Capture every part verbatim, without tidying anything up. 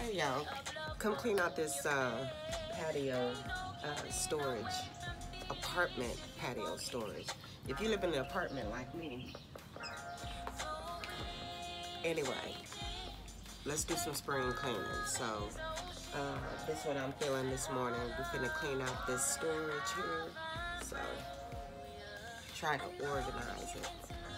Hey y'all, come clean out this uh, patio uh, storage, apartment patio storage. If you live in an apartment like me, anyway, let's do some spring cleaning. So uh, this is what I'm feeling this morning. We're gonna clean out this storage here. So try to organize it.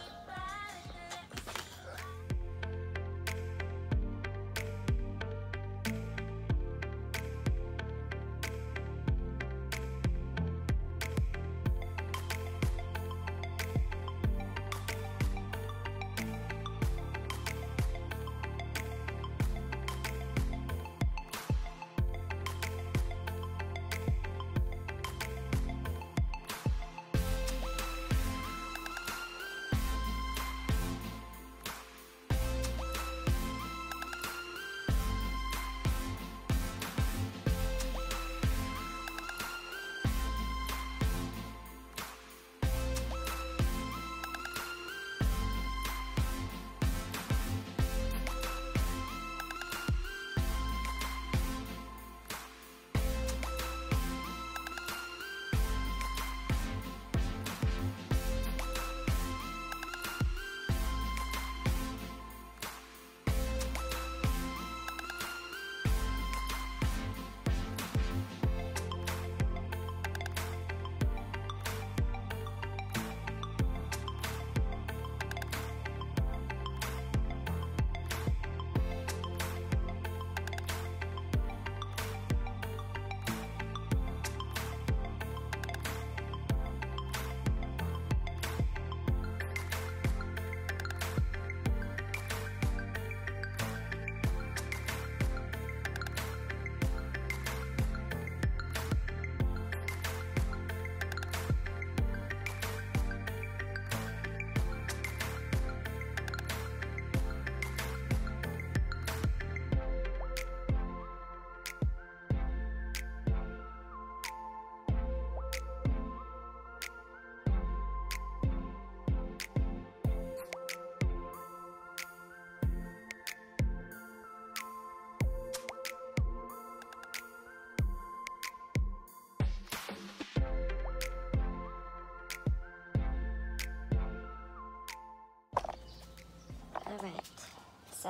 Alright, so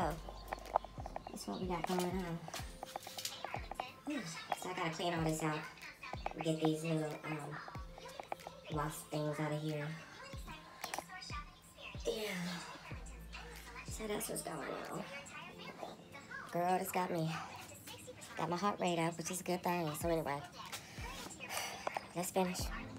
that's what we got going on. Whew. So I gotta clean all this out. Get these little um, wasp things out of here. Yeah. So that's what's going on. Girl, this got me. Got my heart rate up, which is a good thing. So anyway, let's finish.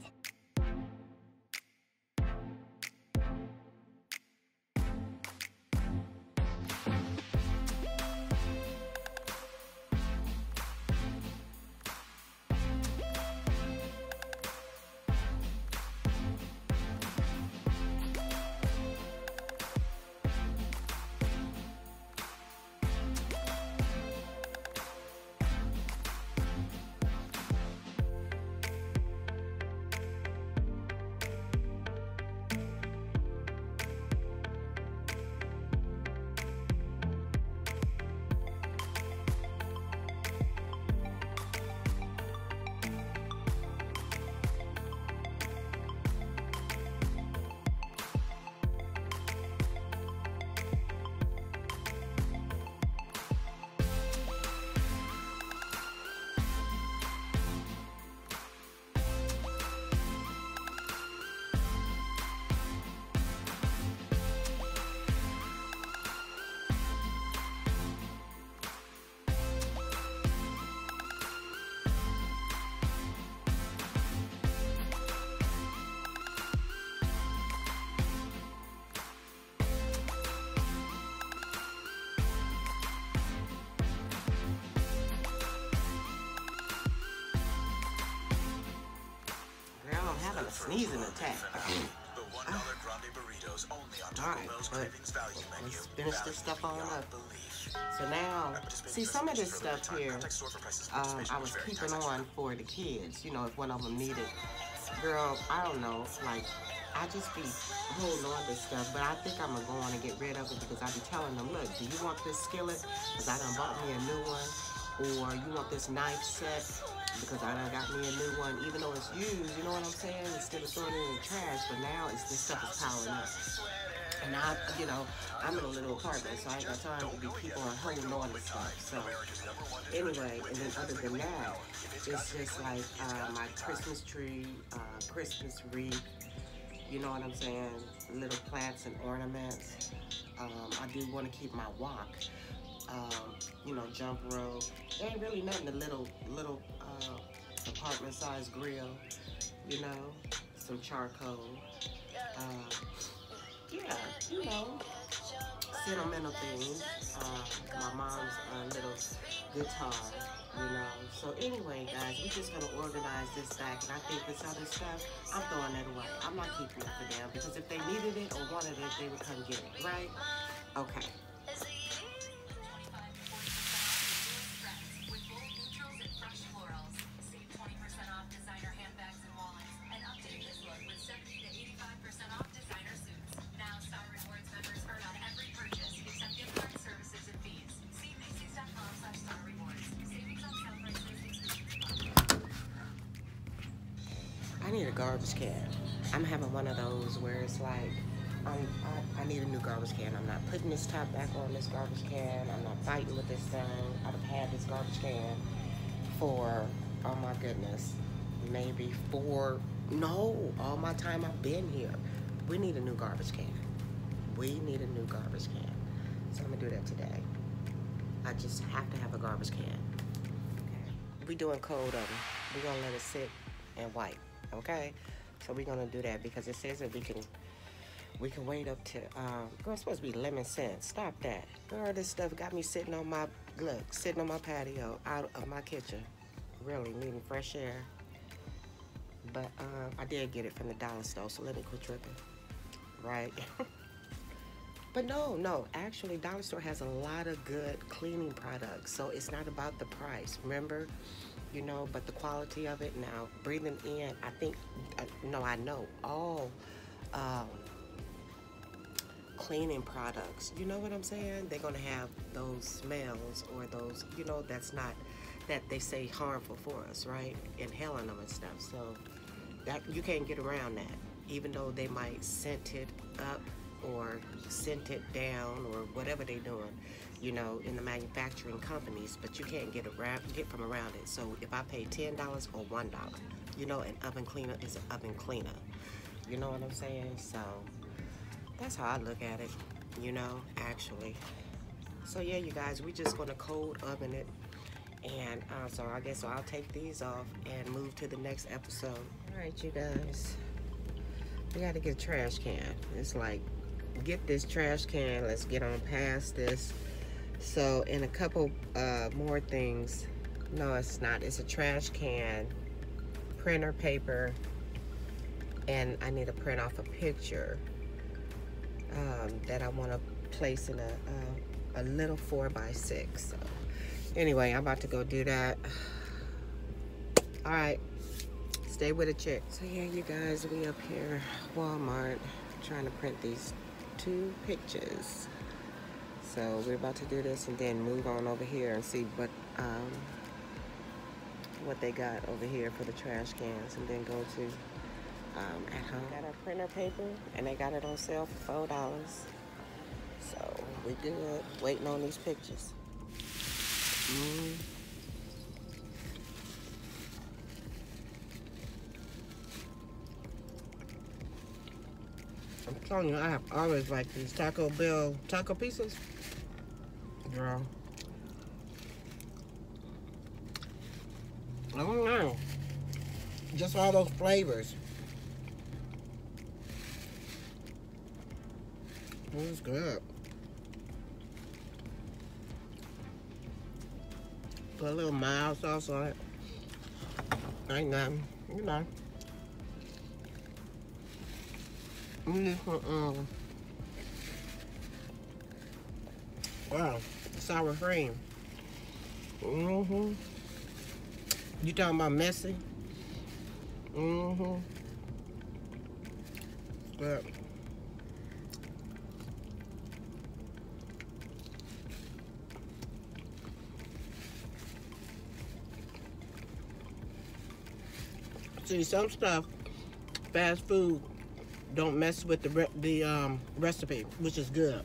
A sneezing attack. The one dollar grande burritos only on Taco Bell's Cravings Value Menu. Let's finish this stuff on up. So now, see, some of this stuff here, um, I was keeping on for the kids. You know, if one of them needed. Girl, I don't know. Like, I just be holding on to stuff, but I think I'm gonna go on and get rid of it because I be telling them, look, do you want this skillet? Because I done bought me a new one. Or you want this knife set? Because I done got me a new one, even though it's used, you know what I'm saying? Instead of throwing it in the trash, but now it's this stuff is piling up. And I, you know, I'm in a little apartment, so I ain't got time to be people and holding on to stuff. So anyway, and then other than that, it's just like uh, my Christmas tree, uh, Christmas wreath, you know what I'm saying? Little plants and ornaments. Um, I do want to keep my wok, um, you know, jump rope. There ain't really nothing, a little, little uh, apartment-sized grill, you know, some charcoal. Uh, yeah, you know, sentimental things. Uh, my mom's uh, little guitar, you know. So anyway, guys, we're just gonna organize this back, and I think this other stuff, I'm throwing that away. I'm not keeping it for them because if they needed it or wanted it, they would come get it, right? Okay. I need a garbage can. I'm having one of those where it's like, I'm, I, I need a new garbage can. I'm not putting this top back on this garbage can. I'm not fighting with this thing. I've had this garbage can for, oh my goodness, maybe four, no, all my time I've been here. We need a new garbage can. We need a new garbage can. So I'm gonna do that today. I just have to have a garbage can. Okay. We doing cold oven. We're gonna let it sit and wipe. Okay, so we're gonna do that because it says that we can we can wait up to um girl, it's supposed to be lemon scent. Stop that, girl. This stuff got me sitting on my look sitting on my patio out of my kitchen, really needing fresh air. But um I did get it from the dollar store, so let me quit tripping, right? But no, no, actually dollar store has a lot of good cleaning products, so it's not about the price, remember? You know, but the quality of it. Now, breathing in, I think, uh, no, I know, all um, cleaning products, you know what I'm saying? They're going to have those smells or those, you know, that's not, that they say harmful for us, right? Inhaling them and stuff. So, that you can't get around that. Even though they might scent it up or scent it down or whatever they're doing, you know, in the manufacturing companies, but you can't get around, get from around it. So if I pay ten dollars or one dollar, you know, an oven cleaner is an oven cleaner. You know what I'm saying? So that's how I look at it, you know, actually. So yeah, you guys, we just gonna cold oven it. And uh, so I guess so I'll take these off and move to the next episode. All right, you guys, we gotta get a trash can. It's like, get this trash can, let's get on past this. So, and a couple uh, more things. No, it's not. It's a trash can, printer paper, and I need to print off a picture um, that I want to place in a, a, a little four by six. So, anyway, I'm about to go do that. All right, stay with a chick. So yeah, you guys, we up here, Walmart, trying to print these two pictures. So we're about to do this and then move on over here and see what um, what they got over here for the trash cans, and then go to um, at home. Got our printer paper, and they got it on sale for four dollars. So we good, waiting on these pictures. Mm. I'm telling you, I have always liked these Taco Bell taco pieces. Girl. I don't know. Just all those flavors. It was good. Put a little mild sauce on it. Ain't nothing, you know. Mm-hmm. Wow, sour cream. Mm-hmm. You talking about messy? Mm-hmm. Good. See, some stuff, fast food, don't mess with the re the um, recipe, which is good.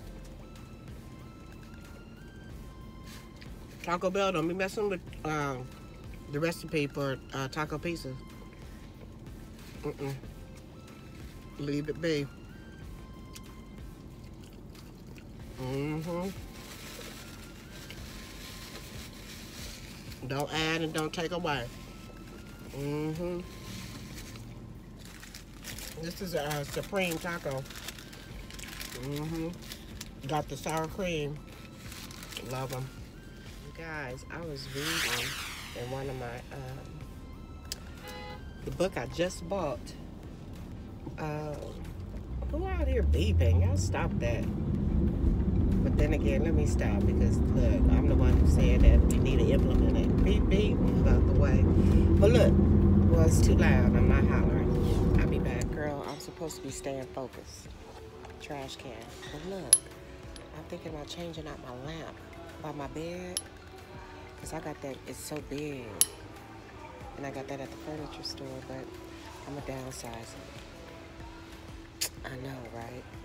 Taco Bell don't be messing with um, the recipe for uh, taco pizza. Mm-mm. Leave it be. Mm-hmm. Don't add and don't take away. Mm-hmm. This is a uh, supreme taco. Mm-hmm. Got the sour cream. Love them. You guys, I was reading in one of my, um, the book I just bought. Um, who out here beeping? Y'all stop that. But then again, let me stop because look, I'm the one who said that we need to implement it. Beep, beep, move out the way. But look, well, it's too loud. I'm not hollering. I'll be back, girl. I'm supposed to be staying focused. Trash can. But look, I'm thinking about changing out my lamp by my bed because I got that. It's so big, and I got that at the furniture store. But I'm gonna downsize it. I know, right?